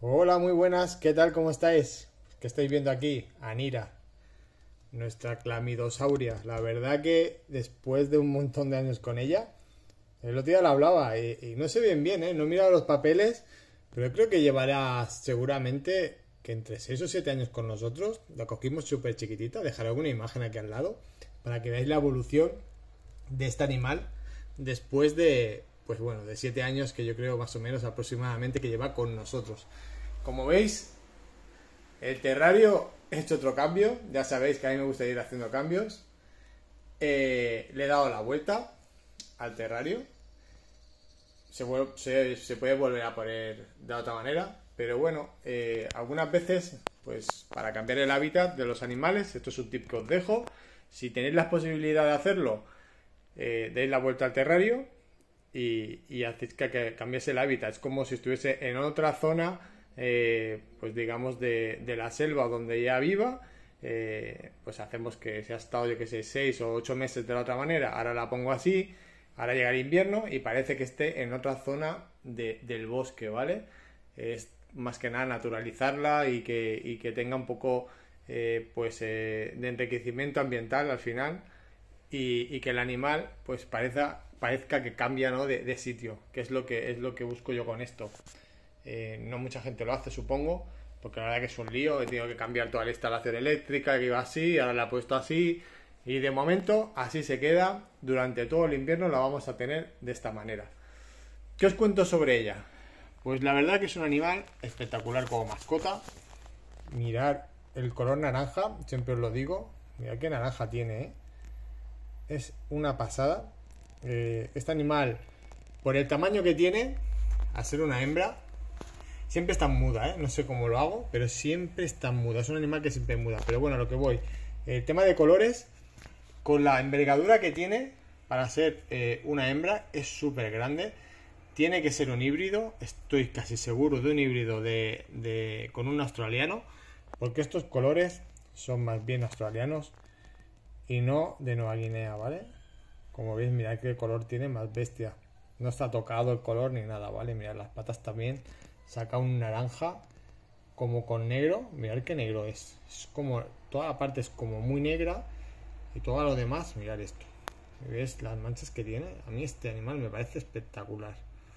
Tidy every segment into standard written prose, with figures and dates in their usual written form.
Hola, muy buenas, ¿qué tal? ¿Cómo estáis? ¿Qué estáis viendo aquí? Anira, nuestra clamidosauria. La verdad que después de un montón de años con ella, el otro día la hablaba y no sé bien, ¿eh? No he mirado los papeles, pero creo que llevará seguramente que entre 6 o 7 años con nosotros. La cogimos súper chiquitita, dejaré alguna imagen aquí al lado para que veáis la evolución de este animal después de, pues bueno, de 7 años que yo creo más o menos aproximadamente que lleva con nosotros. Como veis, el terrario he hecho otro cambio. Ya sabéis que a mí me gusta ir haciendo cambios. Le he dado la vuelta al terrario. Se puede volver a poner de otra manera. Pero bueno, algunas veces, pues para cambiar el hábitat de los animales, esto es un tip que os dejo. Si tenéis la posibilidad de hacerlo, deis la vuelta al terrario y hacéis que cambiese el hábitat. Es como si estuviese en otra zona, pues digamos de la selva donde ya viva. Pues hacemos que se ha estado, yo que sé, 6 o 8 meses de la otra manera, ahora la pongo así, ahora llega el invierno y parece que esté en otra zona del bosque, ¿vale? Es más que nada naturalizarla y que tenga un poco de enriquecimiento ambiental al final y que el animal pues parezca que cambia, ¿no? de sitio, que es lo que busco yo con esto. No mucha gente lo hace, supongo, porque la verdad que es un lío. He tenido que cambiar toda la instalación eléctrica, que iba así, ahora la he puesto así, y de momento así se queda. Durante todo el invierno la vamos a tener de esta manera. ¿Qué os cuento sobre ella? Pues la verdad que es un animal espectacular como mascota. Mirad el color naranja, siempre os lo digo. Mirad qué naranja tiene, ¿eh? Es una pasada. Este animal, por el tamaño que tiene, a ser una hembra, siempre está muda, ¿eh? No sé cómo lo hago, pero siempre está muda. Es un animal que siempre muda. Pero bueno, a lo que voy. El tema de colores, con la envergadura que tiene para ser una hembra, es súper grande. Tiene que ser un híbrido. Estoy casi seguro de un híbrido con un australiano. Porque estos colores son más bien australianos y no de Nueva Guinea, ¿vale? Como veis, mirad qué color tiene más bestia. No está tocado el color ni nada, ¿vale? Mirad las patas también. Saca un naranja como con negro. Mirad qué negro es. Es como, toda la parte es como muy negra y todo lo demás, mirad esto. ¿Ves las manchas que tiene? A mí este animal me parece espectacular.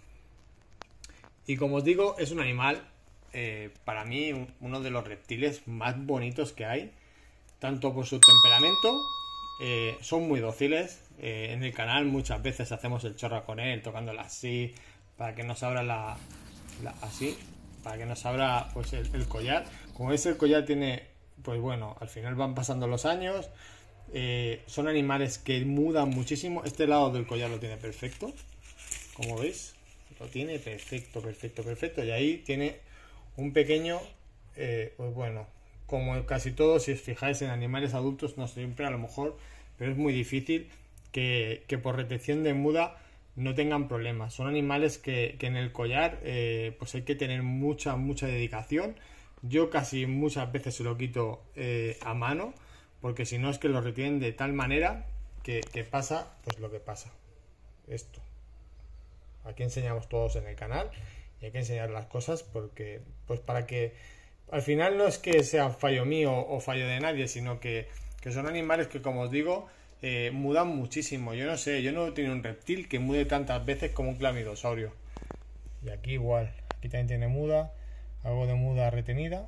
Y como os digo, es un animal, para mí, uno de los reptiles más bonitos que hay. Tanto por su temperamento, son muy dóciles. En el canal muchas veces hacemos el chorro con él, tocándola así, para que nos abra así, para que nos abra pues el collar. Como veis, el collar tiene, pues bueno, al final van pasando los años. Son animales que mudan muchísimo. Este lado del collar lo tiene perfecto, como veis, lo tiene perfecto, perfecto, perfecto. Y ahí tiene un pequeño, pues bueno, como casi todo, si os fijáis en animales adultos, no siempre a lo mejor, pero es muy difícil que por retención de muda no tengan problemas. Son animales que en el collar pues hay que tener mucha dedicación. Yo casi muchas veces se lo quito a mano, porque si no es que lo retienen de tal manera que pasa pues lo que pasa. Esto. Aquí enseñamos todos en el canal y hay que enseñar las cosas porque pues para que al final no es que sea fallo mío o fallo de nadie, sino que son animales que, como os digo, mudan muchísimo. Yo no sé, yo no he tenido un reptil que mude tantas veces como un clamidosaurio. Y aquí igual, aquí también tiene muda, algo de muda retenida.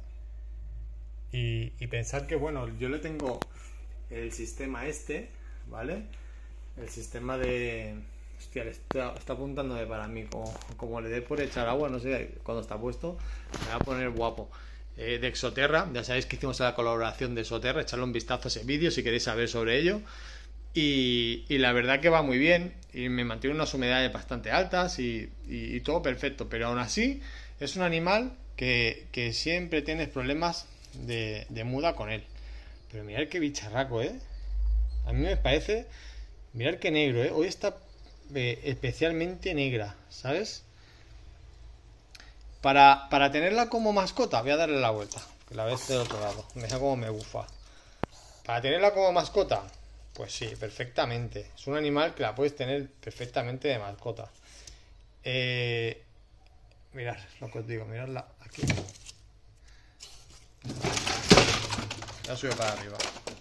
Y pensar que, bueno, yo le tengo el sistema este, ¿vale? El sistema de... Hostia, le está apuntándome para mí. Como le dé por echar agua, no sé, cuando está puesto, me va a poner guapo. De Exoterra, ya sabéis que hicimos la colaboración de Exoterra, echarle un vistazo a ese vídeo si queréis saber sobre ello. Y la verdad que va muy bien y me mantiene unas humedades bastante altas y todo perfecto, pero aún así es un animal que siempre tienes problemas de muda con él. Pero mirad qué bicharraco, a mí me parece, mirad qué negro, hoy está especialmente negra, ¿sabes? Para tenerla como mascota, voy a darle la vuelta, que la ves del otro lado, mira cómo me bufa. Para tenerla como mascota, pues sí, perfectamente. Es un animal que la puedes tener perfectamente de mascota. mirad lo que os digo, miradla aquí. Ya sube para arriba.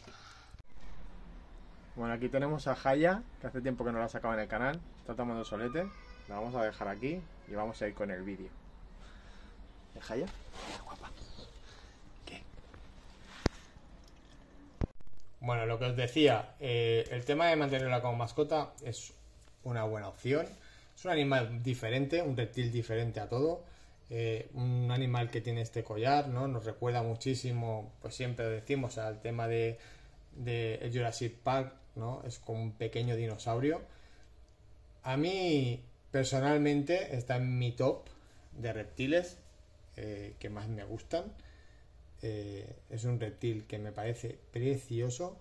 Bueno, aquí tenemos a Jaya, que hace tiempo que no la sacaba en el canal. Está tomando solete. La vamos a dejar aquí y vamos a ir con el vídeo. Jaya, qué guapa. ¿Qué? Bueno, lo que os decía, el tema de mantenerla como mascota es una buena opción. Es un animal diferente, un reptil diferente a todo. Un animal que tiene este collar, ¿no? Nos recuerda muchísimo, pues siempre decimos, al tema de el Jurassic Park, ¿no? Es como un pequeño dinosaurio. A mí, personalmente, está en mi top de reptiles que más me gustan. Es un reptil que me parece precioso.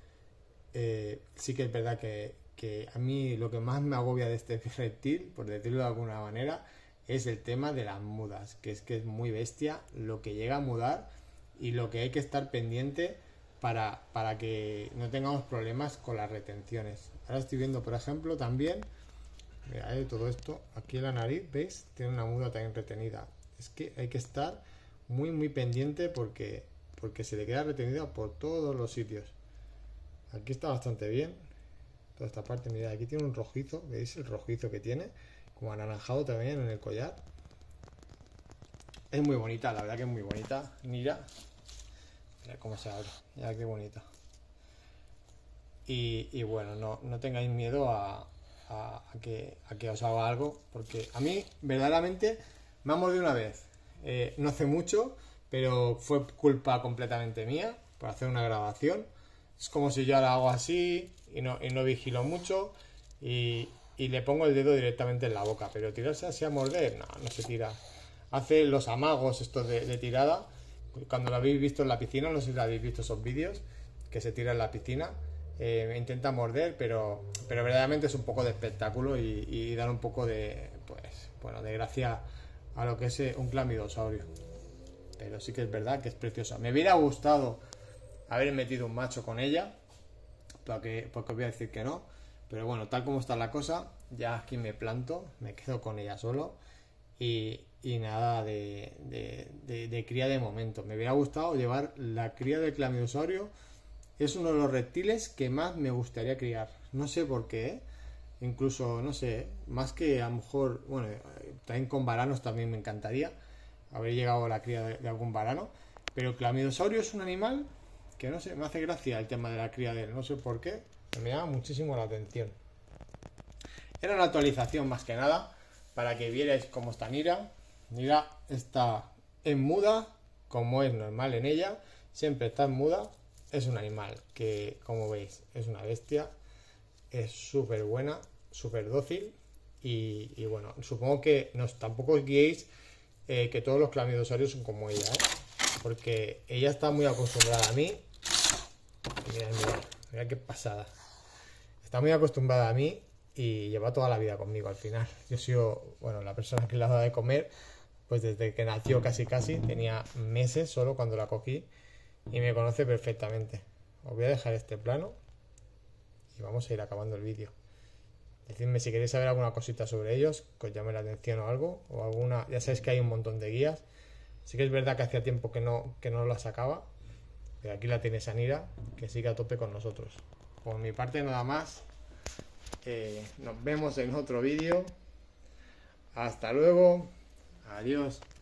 Sí que es verdad que a mí lo que más me agobia de este reptil, por decirlo de alguna manera, es el tema de las mudas, que es muy bestia lo que llega a mudar y lo que hay que estar pendiente para que no tengamos problemas con las retenciones. Ahora estoy viendo, por ejemplo, también, mira, todo esto, aquí en la nariz, ¿veis? Tiene una muda también retenida. Es que hay que estar muy pendiente porque se le queda retenida por todos los sitios. Aquí está bastante bien. Toda esta parte, mirad, aquí tiene un rojizo, ¿veis el rojizo que tiene? Como anaranjado también en el collar. Es muy bonita, la verdad que es muy bonita. Mira cómo se abre, ya qué bonita. Y bueno, no tengáis miedo a que os haga algo, porque a mí verdaderamente me ha mordido una vez, no hace mucho, pero fue culpa completamente mía por hacer una grabación. Es como si yo la hago así y no vigilo mucho y le pongo el dedo directamente en la boca, pero tirarse así a morder, no se tira. Hace los amagos estos de tirada. Cuando lo habéis visto en la piscina, no sé si habéis visto esos vídeos, que se tira en la piscina, intenta morder, pero verdaderamente es un poco de espectáculo y dar un poco de, pues, bueno, de gracia a lo que es un clamidosaurio. Pero sí que es verdad que es preciosa. Me hubiera gustado haber metido un macho con ella, porque os voy a decir que no, pero bueno, tal como está la cosa, ya aquí me planto, me quedo con ella solo y nada de cría de momento. Me hubiera gustado llevar la cría del clamidosaurio. Es uno de los reptiles que más me gustaría criar. No sé por qué, incluso, no sé, más que a lo mejor, bueno, también con varanos también me encantaría haber llegado a la cría de algún varano. Pero el clamidosaurio es un animal que, no sé, me hace gracia el tema de la cría de él. No sé por qué, me llama muchísimo la atención. Era una actualización más que nada para que vierais cómo está Nira. Nira está en muda, como es normal en ella. Siempre está en muda. Es un animal que, como veis, es una bestia. Es súper buena, súper dócil. Y bueno, supongo que tampoco os guiéis que todos los clamidosaurios son como ella, porque ella está muy acostumbrada a mí. Mirad qué pasada. Está muy acostumbrada a mí y lleva toda la vida conmigo al final. Yo he sido, bueno, la persona que le ha dado de comer, pues desde que nació casi, tenía meses solo cuando la cogí y me conoce perfectamente. Os voy a dejar este plano y vamos a ir acabando el vídeo. Decidme si queréis saber alguna cosita sobre ellos, que os llame la atención o algo, o alguna, ya sabéis que hay un montón de guías. Sí que es verdad que hacía tiempo que no la sacaba, pero aquí la tienes a Nira, que sigue a tope con nosotros. Por mi parte nada más. Nos vemos en otro vídeo. Hasta luego. Adiós.